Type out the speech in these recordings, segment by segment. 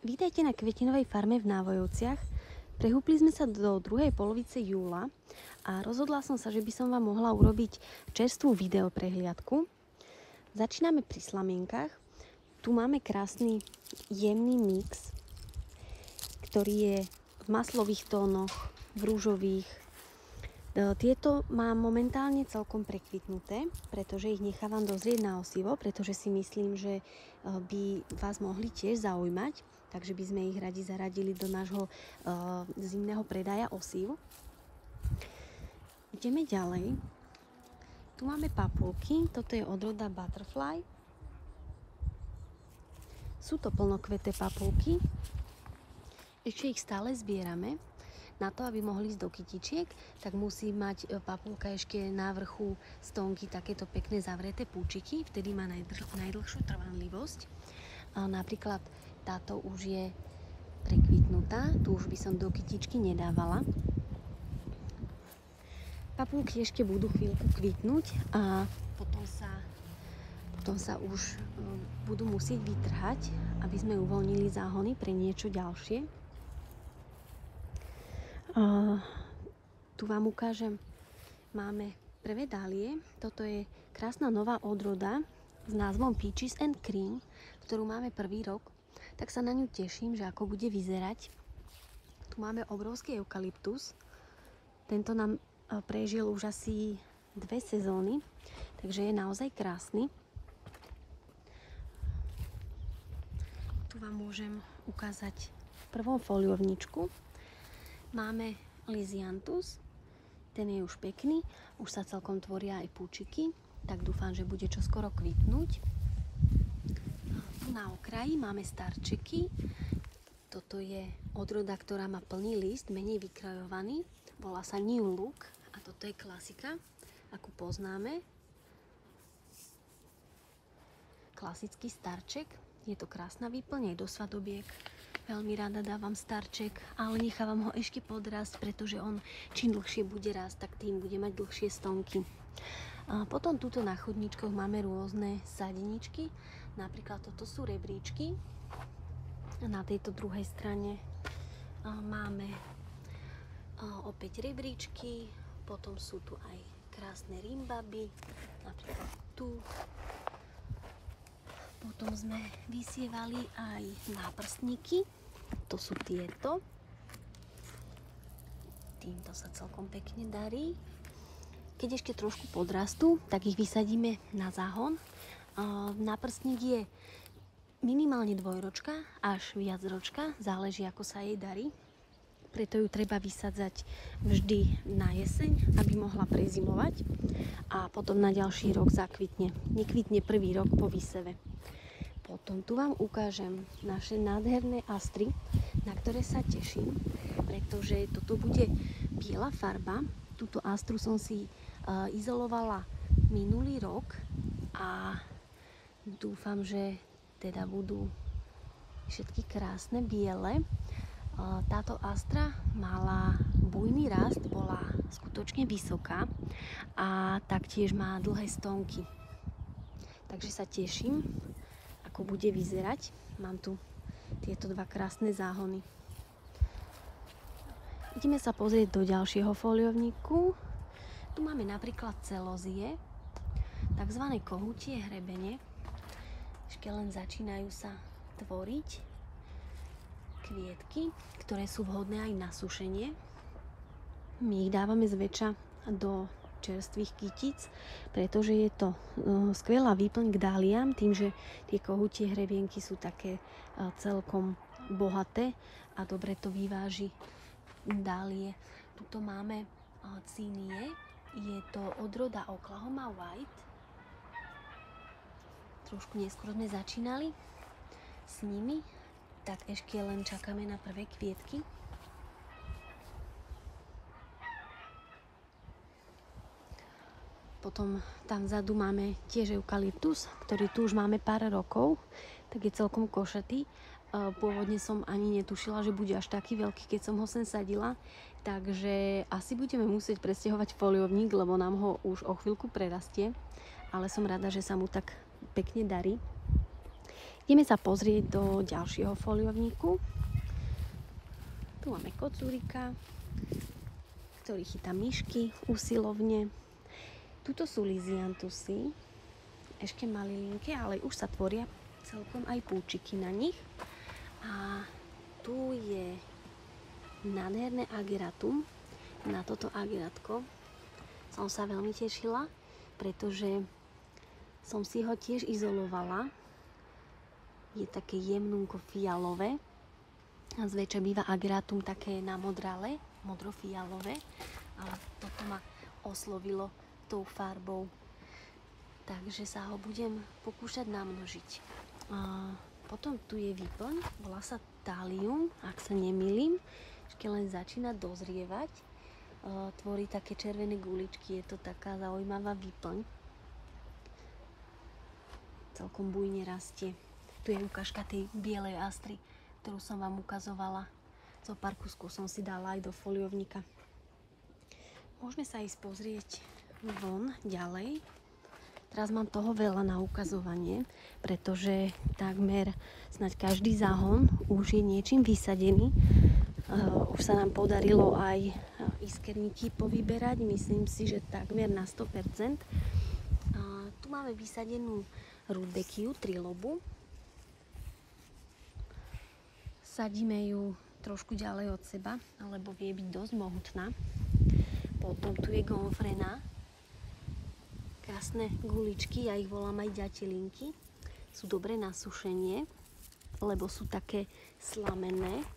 Vítajte na kvetinovej farme v Návojovciach. Prehúpli sme sa do druhej polovice júla a rozhodla som sa, že by som vám mohla urobiť čerstvú video prehliadku. Začíname pri slamienkach. Tu máme krásny jemný mix, ktorý je v maslových tónoch, v rúžových. Tieto mám momentálne celkom prekvitnuté, pretože ich nechávam dozrieť na osivo, pretože si myslím, že by vás mohli tiež zaujímať, takže by sme ich radi zaradili do nášho zimného predaja osív. Ideme ďalej. Tu máme papulky, toto je odroda Butterfly. Sú to plnokveté papulky. Ešte ich stále zbierame. Na to, aby mohli ísť do kytičiek, tak musí mať papulka ešte na vrchu stonky takéto pekné zavreté púčiky, vtedy má najdlhšiu trvanlivosť. Napríklad táto už je prekvitnutá, tu už by som do kytičky nedávala. Papulky ešte budú chvíľku kvitnúť a potom sa už budú musieť vytrhať, aby sme uvoľnili záhony pre niečo ďalšie. Tu vám ukážem, máme prvé dálie. Toto je krásna nová odroda s názvom Peaches and Cream, ktorú máme prvý rok. Tak sa na ňu teším, že ako bude vyzerať. Tu máme obrovský eukalyptus. Tento nám prežil už asi 2 sezóny, takže je naozaj krásny. Tu vám môžem ukázať prvú foliovničku. Máme Lysianthus, ten je už pekný, už sa celkom tvoria aj púčiky, tak dúfam, že bude čoskoro kvitnúť. Tu na okraji máme starčeky, toto je odroda, ktorá má plný list, menej vykrajovaný, volá sa New Look a toto je klasika, akú poznáme. Klasický starček, je to krásna výplň aj do svadobiek. Veľmi rada dávam starček, ale nechávam ho ešte podrásť, pretože on čím dlhšie bude rásť, tak tým bude mať dlhšie stonky. A potom tuto na chodníčkoch máme rôzne sadeničky, napríklad toto sú rebríčky. A na tejto druhej strane máme opäť rebríčky, potom sú tu aj krásne rimbaby, napríklad tu. Potom sme vysievali aj náprstníky, to sú tieto. Týmto sa celkom pekne darí. Keď ešte trošku podrastú, tak ich vysadíme na záhon. Náprstník je minimálne 2-ročka až viacročka, záleží ako sa jej darí. Preto ju treba vysadzať vždy na jeseň, aby mohla prezimovať a potom na ďalší rok zakvitne. Nekvitne prvý rok po výseve. Potom tu vám ukážem naše nádherné astry, na ktoré sa teším, pretože toto bude biela farba. Túto astru som si izolovala minulý rok a dúfam, že teda budú všetky krásne biele. Táto astra mala bujný rast, bola skutočne vysoká a taktiež má dlhé stonky. Takže sa teším, ako bude vyzerať. Mám tu tieto 2 krásne záhony. Ideme sa pozrieť do ďalšieho foliovníku. Tu máme napríklad celozie, takzvané kohutie hrebene. Ešte len začínajú sa tvoriť kvietky, ktoré sú vhodné aj na sušenie. My ich dávame zväčša do čerstvých kytíc, pretože je to skvelá výplň k dáliám, tým, že tie kohutie hrebienky sú také celkom bohaté a dobre to vyváži dálie. Tuto máme cínie, je to odroda Oklahoma White. Trošku neskôr sme začínali s nimi, tak ešte len čakáme na prvé kvietky. Potom tam vzadu máme tiež eukalyptus, ktorý tu už máme pár rokov, tak je celkom košatý. Pôvodne som ani netušila, že bude až taký veľký, keď som ho sem sadila. Takže asi budeme musieť presťahovať foliovník, lebo nám ho už o chvíľku prerastie. Ale som rada, že sa mu tak pekne darí. Ideme sa pozrieť do ďalšieho foliovníku. Tu máme kocúrika, ktorý chytá myšky usilovne. Tuto sú liziantusy, ešte malilinké, ale už sa tvoria celkom aj púčiky na nich. A tu je nádherné ageratum. Na toto ageratko som sa veľmi tešila, pretože som si ho tiež izolovala. Je také jemnúko fialové. A zväčša býva ageratum také namodralé, modrofialové. Ale toto ma oslovilo tou farbou. Takže sa ho budem pokúšať namnožiť. A potom tu je výplň, volá sa talium, ak sa nemýlim. Ešte len začína dozrievať. Tvorí také červené guličky, je to taká zaujímavá výplň. Celkom bujne rastie. Tu je ukážka tej bielej astry, ktorú som vám ukazovala. Zo pár kuskov som si dala aj do foliovníka. Môžeme sa ísť pozrieť von ďalej. Teraz mám toho veľa na ukazovanie, pretože takmer snáď každý záhon už je niečím vysadený. Už sa nám podarilo aj iskerníky povyberať, myslím si, že takmer na 100%. Tu máme vysadenú rudbekiu, trilobu. Sadíme ju trošku ďalej od seba, lebo vie byť dosť mohutná. Potom tu je gonfrena. Krásne guličky, ja ich volám aj ďatelinky. Sú dobré na sušenie, lebo sú také slamené.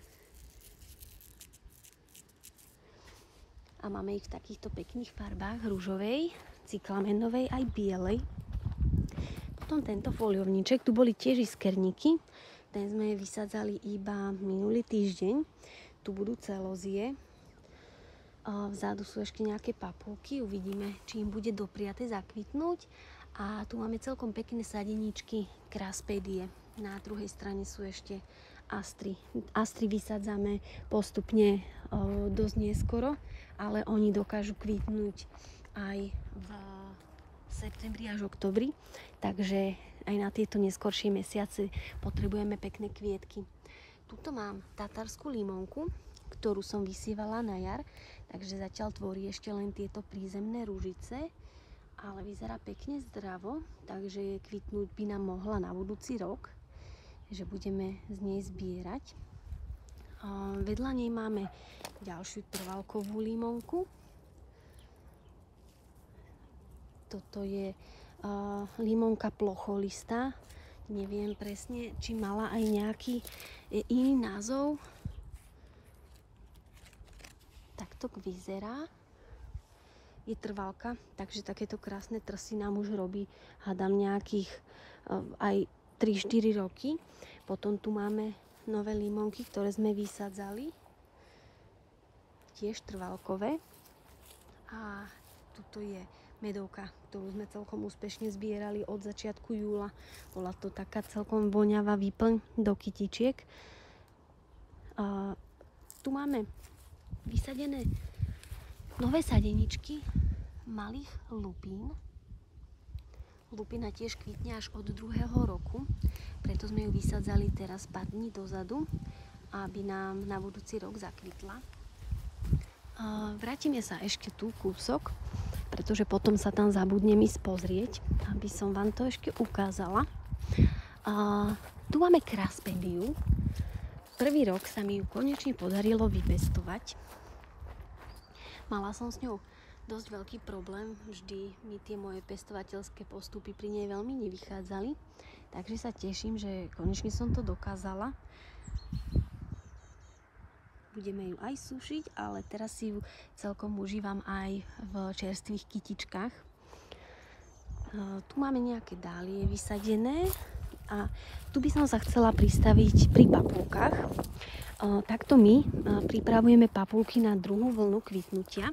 A máme ich v takýchto pekných farbách, ružovej, cyklamenovej aj bielej. Potom tento foliovníček, tu boli tiež iskerníky. Ten sme vysadzali iba minulý týždeň. Tu budú celózie. Vzadu sú ešte nejaké papulky. Uvidíme, či im bude dopriate zakvitnúť. A tu máme celkom pekné sadeničky kraspédie. Na druhej strane sú ešte astry. Astry vysadzame postupne dosť neskoro, ale oni dokážu kvitnúť aj v septembri až oktobri. Takže aj na tieto neskoršie mesiace potrebujeme pekné kvietky. Tuto mám tatarskú limonku, ktorú som vysievala na jar, takže zatiaľ tvorí ešte len tieto prízemné rúžice, ale vyzerá pekne zdravo, takže kvitnúť by nám mohla na budúci rok, že budeme z nej zbierať. Vedľa nej máme ďalšiu trvalkovú limonku. Toto je limonka plocholistá. Neviem presne, či mala aj nejaký iný názov. Takto vyzerá. Je trvalka, takže takéto krásne trsy nám už robí, hádam, nejakých aj 3-4 roky. Potom tu máme nové limonky, ktoré sme vysadzali. Tiež trvalkové. A tuto je medovka, ktorú sme celkom úspešne zbierali od začiatku júla. Bola to taká celkom voňavá výplň do kytičiek. Tu máme vysadené nové sadeničky malých lupín. Lupina tiež kvitne až od 2. roku, preto sme ju vysadzali teraz pár dní dozadu, aby nám na budúci rok zakvitla. Vrátime sa ešte tu kúsok, pretože potom sa tam zabudnem ísť pozrieť, aby som vám to ešte ukázala. Tu máme kraspédiu. Prvý rok sa mi ju konečne podarilo vypestovať. Mala som s ňou dosť veľký problém, vždy mi tie moje pestovateľské postupy pri nej veľmi nevychádzali, takže sa teším, že konečne som to dokázala. Budeme ju aj sušiť, ale teraz si ju celkom užívam aj v čerstvých kytičkách. Tu máme nejaké dálie vysadené a tu by som sa chcela pristaviť pri papulkách. Takto my pripravujeme papulky na druhú vlnu kvitnutia.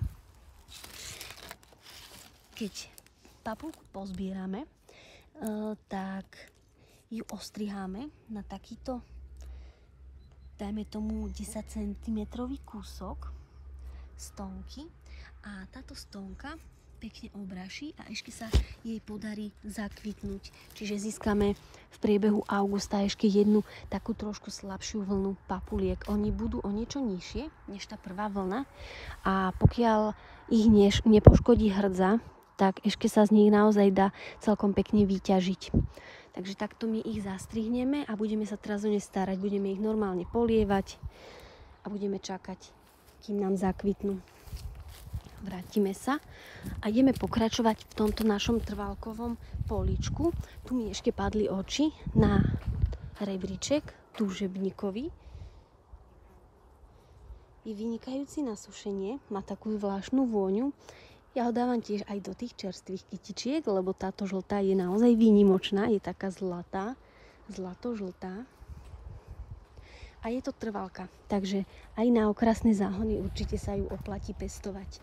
Keď papulku pozbierame, tak ju ostriháme na takýto, dajme tomu 10 cm kúsok stonky. A táto stonka pekne obraší a ešte sa jej podarí zakvitnúť. Čiže získame v priebehu augusta ešte jednu takú trošku slabšiu vlnu papuliek. Oni budú o niečo nižšie než tá prvá vlna a pokiaľ ich nepoškodí hrdza, tak ešte sa z nich naozaj dá celkom pekne vyťažiť. Takže takto my ich zastrihneme a budeme sa teraz o ne starať. Budeme ich normálne polievať a budeme čakať, kým nám zakvitnú. Vrátime sa a ideme pokračovať v tomto našom trvalkovom políčku. Tu mi ešte padli oči na rebríček túžebníkový. Je vynikajúci na sušenie, má takú zvláštnu vôňu. Ja ho dávam tiež aj do tých čerstvých kytičiek, lebo táto žltá je naozaj výnimočná, je taká zlatá, zlato-žltá. A je to trvalka, takže aj na okrasné záhony určite sa ju oplatí pestovať.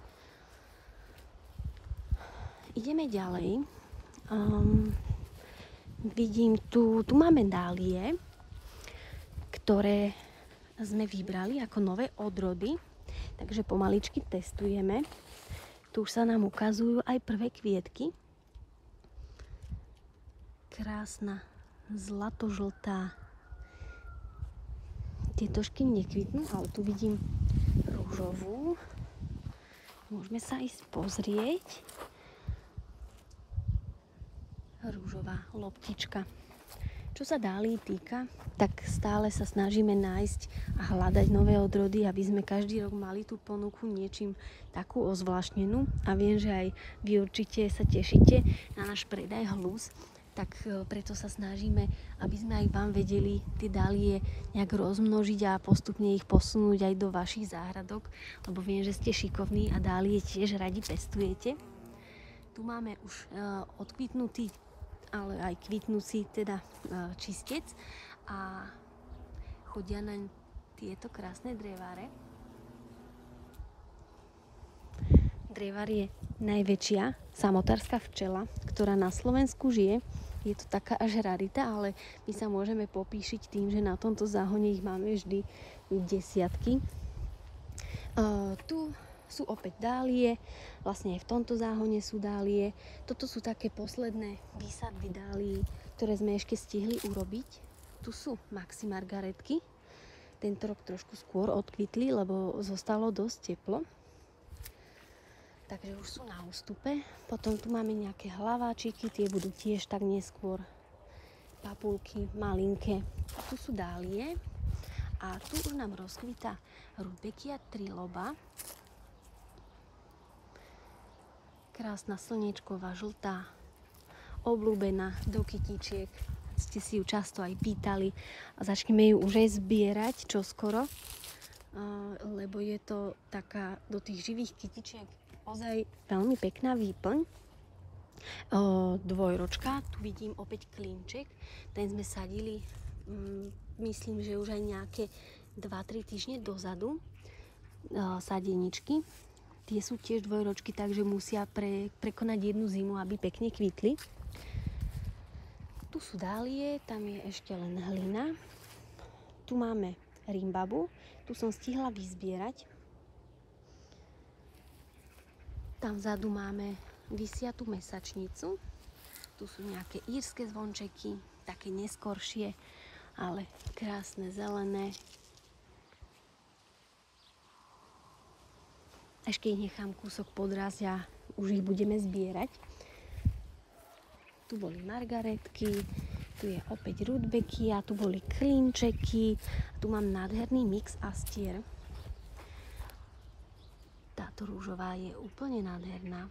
Ideme ďalej. Vidím, tu máme dálie, ktoré sme vybrali ako nové odrody, takže pomaličky testujeme. Tu už sa nám ukazujú aj prvé kvietky. Krásna, zlato-žltá. Tieto šky nekvitnú, ale tu vidím rúžovú. Môžeme sa ísť pozrieť. Rúžová loptička. Čo sa dálí týka, tak stále sa snažíme nájsť a hľadať nové odrody, aby sme každý rok mali tú ponuku niečím takú ozvláštnenú. A viem, že aj vy určite sa tešíte na náš predaj hlúz, tak preto sa snažíme, aby sme aj vám vedeli tie dálie nejak rozmnožiť a postupne ich posunúť aj do vašich záhradok, lebo viem, že ste šikovní a dálie tiež radi pestujete. Tu máme už odkvitnutý, ale aj kvitnúci teda čistec a chodia naň tieto krásne dreváre. Drevar je najväčšia samotárska včela, ktorá na Slovensku žije. Je to taká až rarita, ale my sa môžeme popíšiť tým, že na tomto záhone ich máme vždy desiatky. Tu sú opäť dálie, vlastne aj v tomto záhone sú dálie. Toto sú také posledné výsadby dálií, ktoré sme ešte stihli urobiť. Tu sú maxi margaretky. Tento rok trošku skôr odkvitli, lebo zostalo dosť teplo. Takže už sú na ústupe. Potom tu máme nejaké hlaváčiky, tie budú tiež tak neskôr. Papulky malinké. A tu sú dálie. A tu už nám rozkvita Rudbeckia triloba. Krásna slniečková, žltá, obľúbená do kytičiek. Ste si ju často aj pýtali a začneme ju už aj zbierať čoskoro, lebo je to taká do tých živých kytičiek ozaj veľmi pekná výplň. Dvojročka, tu vidím opäť klinček, ten sme sadili, myslím, že už aj nejaké 2-3 týždne dozadu, sadeničky. Tie sú tiež dvojročky, takže musia prekonať jednu zimu, aby pekne kvitli. Tu sú dálie, tam je ešte len hlina. Tu máme rimbabu, tu som stihla vyzbierať. Tam vzadu máme vysiatú mesačnicu. Tu sú nejaké írske zvončeky, také neskoršie, ale krásne zelené. Ešte ich nechám kúsok podrásť a už ich budeme zbierať. Tu boli margaretky, tu je opäť Rudbeckia, tu boli klinčeky, tu mám nádherný mix astier. Táto rúžová je úplne nádherná.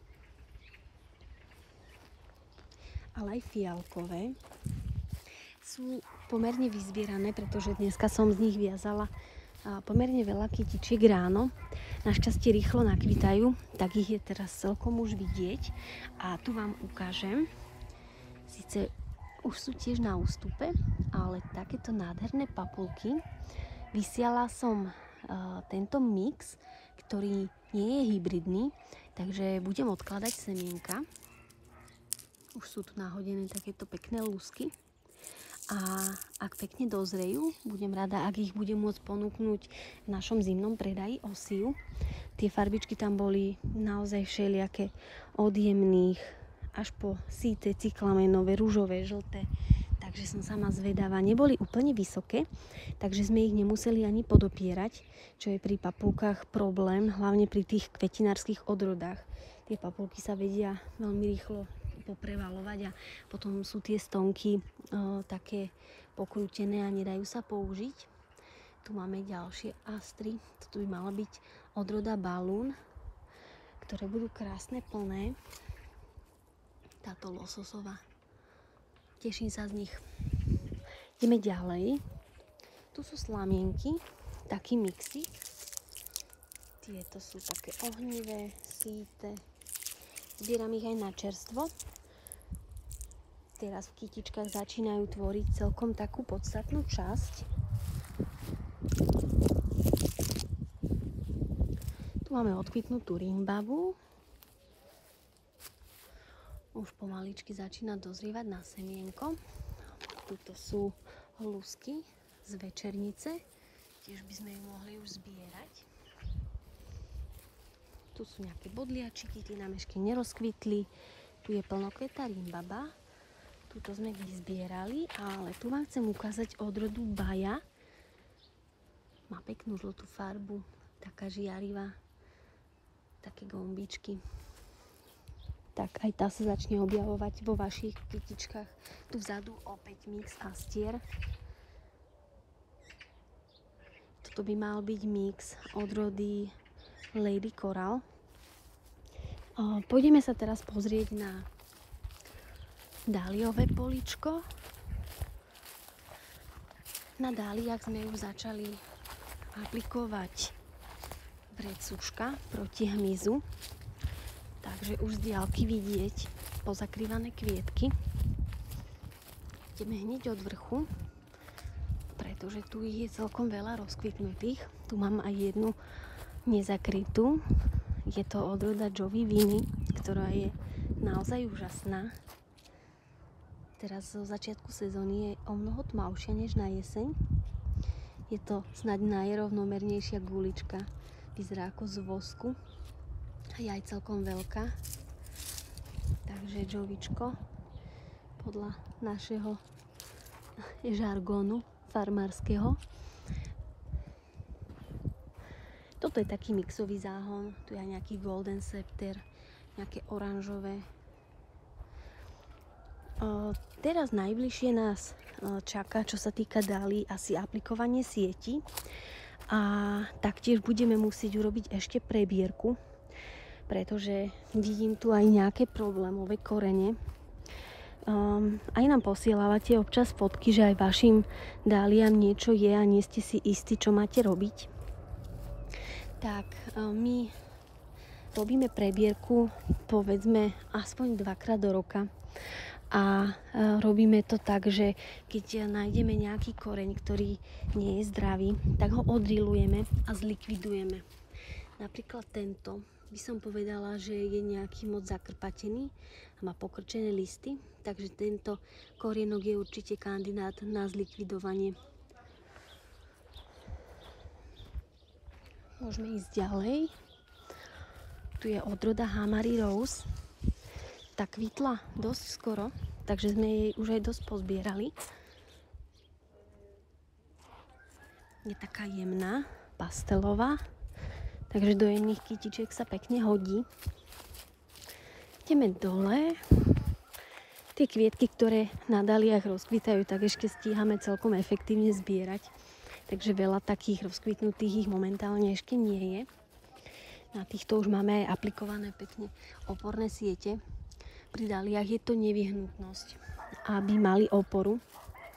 Ale aj fialkové sú pomerne vyzbierané, pretože dneska som z nich viazala pomerne veľa kytičiek ráno. Našťastie rýchlo nakvitajú, tak ich je teraz celkom už vidieť. A tu vám ukážem, síce už sú tiež na ústupe, ale takéto nádherné papulky. Vysiala som tento mix, ktorý nie je hybridný, takže budem odkladať semienka. Už sú tu nahodené takéto pekné lúsky. A ak pekne dozrejú, budem rada, ak ich budem môcť ponúknuť v našom zimnom predaji Osiu. Tie farbičky tam boli naozaj všelijaké, od jemných až po síte, cyklamenové, ružové, žlté. Takže som sama zvedavá. Neboli úplne vysoké, takže sme ich nemuseli ani podopierať, čo je pri papulkách problém, hlavne pri tých kvetinárskych odrodách. Tie papulky sa vedia veľmi rýchlo poprevalovať a potom sú tie stonky také pokrútené a nedajú sa použiť. Tu máme ďalšie astry. Toto by mala byť odroda balún, ktoré budú krásne, plné. Táto lososová. Teším sa z nich. Ideme ďalej. Tu sú slamienky, taký mixík. Tieto sú také ohnivé, síte. Zbieram ich aj na čerstvo. Teraz v kytičkách začínajú tvoriť celkom takú podstatnú časť. Tu máme odkvitnutú rimbavu. Už pomaličky začína dozrievať na semienko. Tuto sú hlusky z večernice. Tiež by sme ju mohli už zbierať. Tu sú nejaké bodliačiky, tie nám ešte nerozkvitli. Tu je plnokvetá rimbaba. Tuto sme vyzbierali, ale tu vám chcem ukázať odrodu Baja. Má peknú žltú farbu, taká žiarivá, také gombičky. Tak aj tá sa začne objavovať vo vašich kytičkách. Tu vzadu opäť mix astier. Toto by mal byť mix odrody Lady Coral. Pôjdeme sa teraz pozrieť na dáliové políčko. Na dáliách sme už začali aplikovať vrecuška proti hmyzu. Takže už z diaľky vidieť pozakrývané kvietky. Ideme hneď od vrchu, pretože tu ich je celkom veľa rozkvitnutých. Tu mám aj jednu nezakrytú. Je to odroda Jovi Vini, ktorá je naozaj úžasná. Teraz zo začiatku sezóny je o mnoho tmavšia než na jeseň. Je to snáď najrovnomernejšia gulička. Vyzerá ako z vosku. Je aj celkom veľká. Takže Jovičko podľa našeho žargónu farmárskeho. Toto je taký mixový záhon. Tu je aj nejaký Golden Scepter, nejaké oranžové. Teraz najbližšie nás čaká, čo sa týka dálí, asi aplikovanie sieti. A taktiež budeme musieť urobiť ešte prebierku, pretože vidím tu aj nejaké problémové korene. Aj nám posielávate občas fotky, že aj vašim dáliam niečo je a nie ste si istí, čo máte robiť. Tak my robíme prebierku povedzme aspoň 2-krát do roka. A robíme to tak, že keď nájdeme nejaký koreň, ktorý nie je zdravý, tak ho odrilujeme a zlikvidujeme. Napríklad tento by som povedala, že je nejaký moc zakrpatený a má pokrčené listy, takže tento korienok je určite kandidát na zlikvidovanie. Môžeme ísť ďalej. Tu je odroda Hamari Rose. Tá kvitla dosť skoro, takže sme jej už aj dosť pozbierali. Je taká jemná, pastelová, takže do jemných kytičiek sa pekne hodí. Ideme dole. Tie kvietky, ktoré na daliach rozkvitajú, tak ešte stíhame celkom efektívne zbierať. Takže veľa takých rozkvitnutých ich momentálne ešte nie je. Na týchto už máme aj aplikované pekne oporné siete. Pri daliách je to nevyhnutnosť, aby mali oporu.